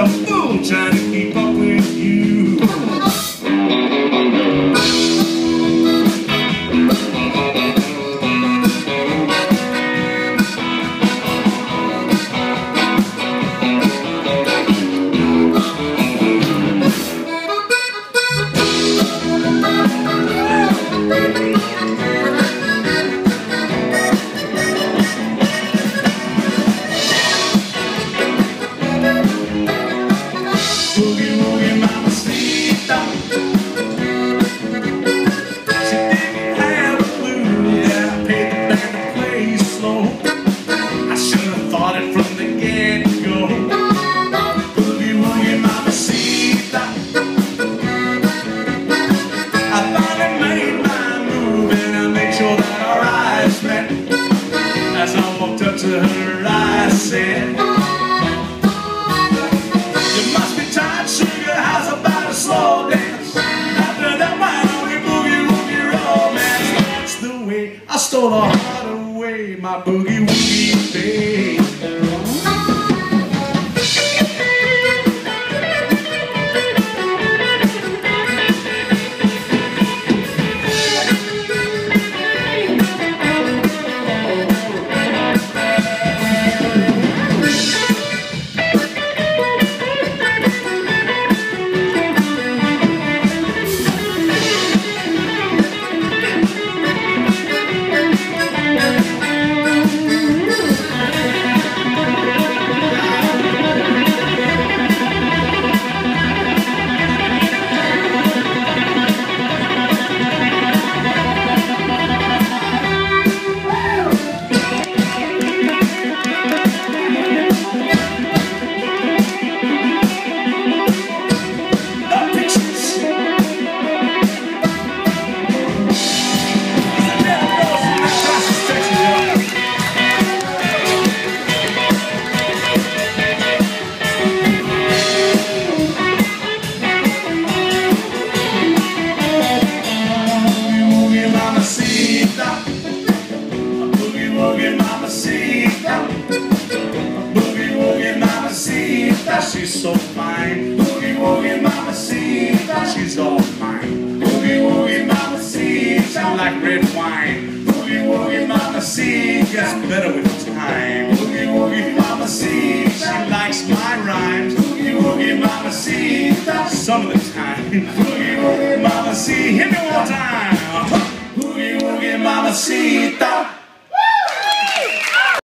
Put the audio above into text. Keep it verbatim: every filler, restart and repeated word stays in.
fool trying to keep up with you. Boogie, woogie, mamacita. She didn't have a clue that I paid the band to play slow. I should have thought it from the get-go. Boogie, woogie, mamacita. I finally made my move and I made sure that our eyes met. As I walked up to her, I said, slow dance. After that, my only boogie woogie romance. That's the way I stole her heart away, my boogie woogie babe. Boogie woogie mamacita, boogie woogie mamacita, she's so fine. Boogie woogie mamacita, she's all mine. Boogie woogie mamacita, like red wine. Boogie woogie mamacita, gets better with time. Boogie woogie mamacita, she likes my rhymes. Boogie woogie mamacita, some of the time. Boogie woogie mamacita, hit me one time. Boogie woogie mamacita.